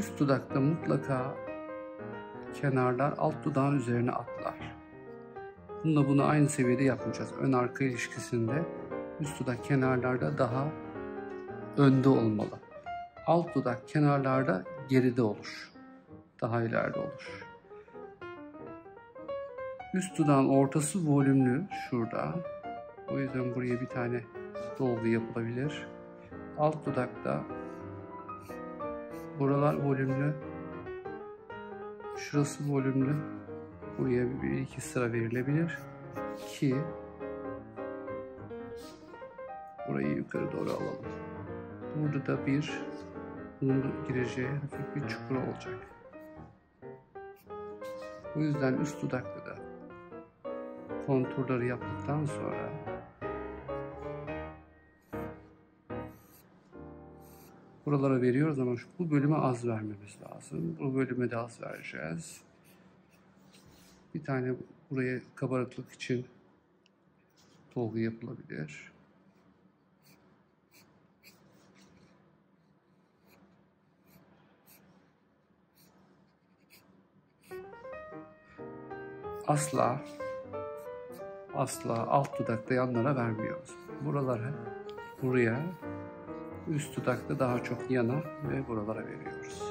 Üst dudakta mutlaka kenarlar alt dudağın üzerine atlar. Bunu aynı seviyede yapmayacağız. Ön arka ilişkisinde üst dudak kenarlarda daha önde olmalı. Alt dudak kenarlarda geride olur. Daha ileride olur. Üst dudağın ortası volümlü şurada. O yüzden buraya bir tane dolgu yapılabilir. Alt dudakta buralar volümlü. Şurası volümlü. Buraya bir iki sıra verilebilir ki burayı yukarı doğru alalım. Burada da bunun gireceği hafif bir çukur olacak. O yüzden üst dudakta da konturları yaptıktan sonra buralara veriyoruz ama bu bölüme az vermemiz lazım. Bu bölüme de az vereceğiz. Bir tane buraya kabarıklık için dolgu yapılabilir. Asla alt dudakta yanlara vermiyoruz. Buralara, buraya, üst dudakta daha çok yana ve buralara veriyoruz.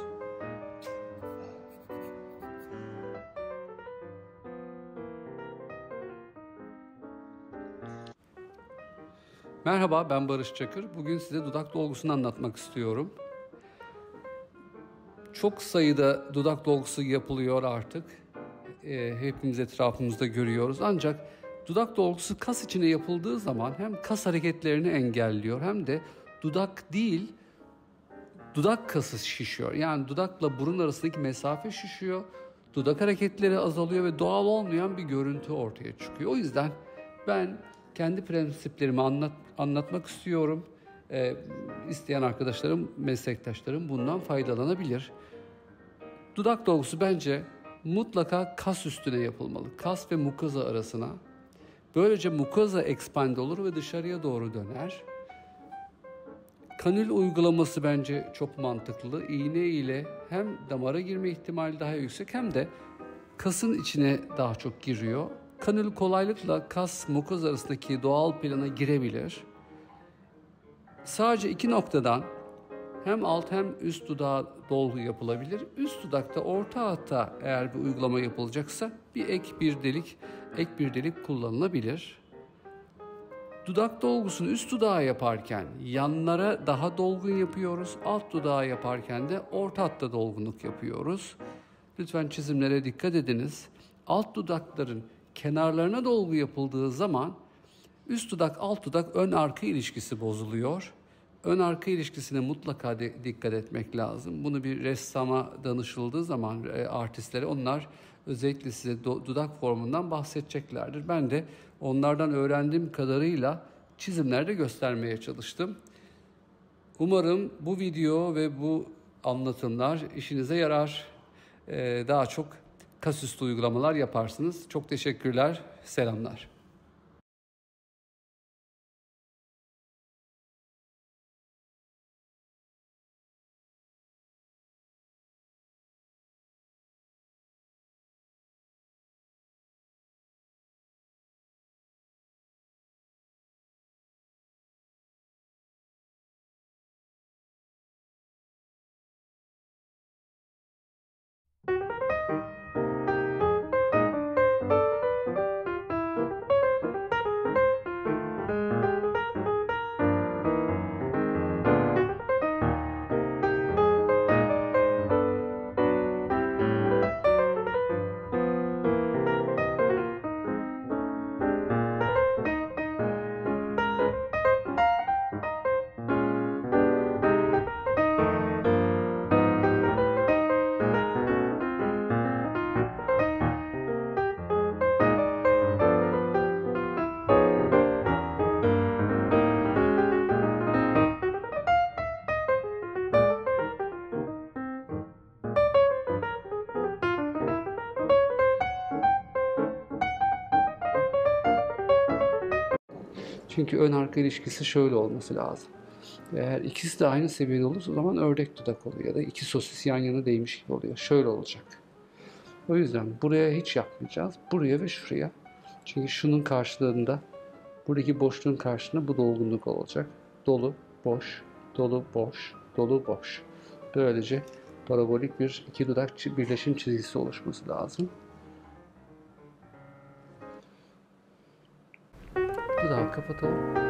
Merhaba, ben Barış Çakır. Bugün size dudak dolgusunu anlatmak istiyorum. Çok sayıda dudak dolgusu yapılıyor artık. Hepimiz etrafımızda görüyoruz. Ancak dudak dolgusu kas içine yapıldığı zaman hem kas hareketlerini engelliyor hem de dudak değil, dudak kası şişiyor. Yani dudakla burun arasındaki mesafe şişiyor. Dudak hareketleri azalıyor ve doğal olmayan bir görüntü ortaya çıkıyor. O yüzden ben kendi prensiplerimi anlatmak istiyorum. İsteyen arkadaşlarım, meslektaşlarım bundan faydalanabilir. Dudak dolgusu bence mutlaka kas üstüne yapılmalı. Kas ve mukoza arasına. Böylece mukoza expand olur ve dışarıya doğru döner. Kanül uygulaması bence çok mantıklı. İğne ile hem damara girme ihtimali daha yüksek hem de kasın içine daha çok giriyor. Kanül kolaylıkla kas mukoza arasındaki doğal plana girebilir. Sadece iki noktadan hem alt hem üst dudağa dolgu yapılabilir. Üst dudakta orta hatta eğer bir uygulama yapılacaksa ek bir delik kullanılabilir. Dudak dolgusunu üst dudağa yaparken yanlara daha dolgun yapıyoruz. Alt dudağa yaparken de orta hatta dolgunluk yapıyoruz. Lütfen çizimlere dikkat ediniz. Alt dudakların kenarlarına dolgu yapıldığı zaman üst dudak alt dudak ön arka ilişkisi bozuluyor. Ön arka ilişkisine mutlaka dikkat etmek lazım. Bunu bir ressama danışıldığı zaman artistlere onlar özellikle size dudak formundan bahsedeceklerdir. Ben de onlardan öğrendiğim kadarıyla çizimlerde göstermeye çalıştım. Umarım bu video ve bu anlatımlar işinize yarar. Daha çok kasüstü uygulamalar yaparsınız. Çok teşekkürler, selamlar. Çünkü ön arka ilişkisi şöyle olması lazım. Eğer ikisi de aynı seviyede olursa o zaman ördek dudak oluyor ya da iki sosis yan yana değmiş gibi oluyor. Şöyle olacak. O yüzden buraya hiç yapmayacağız. Buraya ve şuraya. Çünkü şunun karşılığında, buradaki boşluğun karşılığında bu dolgunluk olacak. Dolu, boş, dolu, boş, dolu, boş. Böylece parabolik bir iki dudak birleşim çizgisi oluşması lazım. Dudağı kapatalım.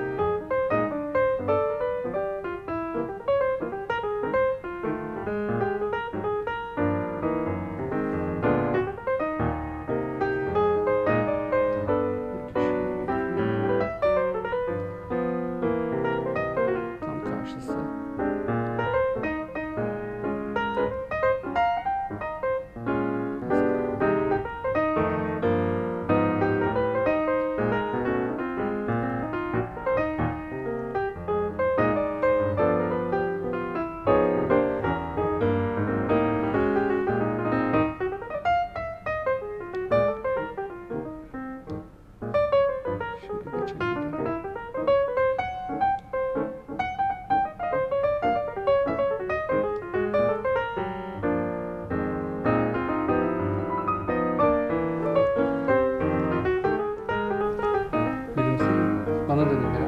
Tam karşısı. Şöyle geçelim de. Gülümseyin. Bana dönün biraz.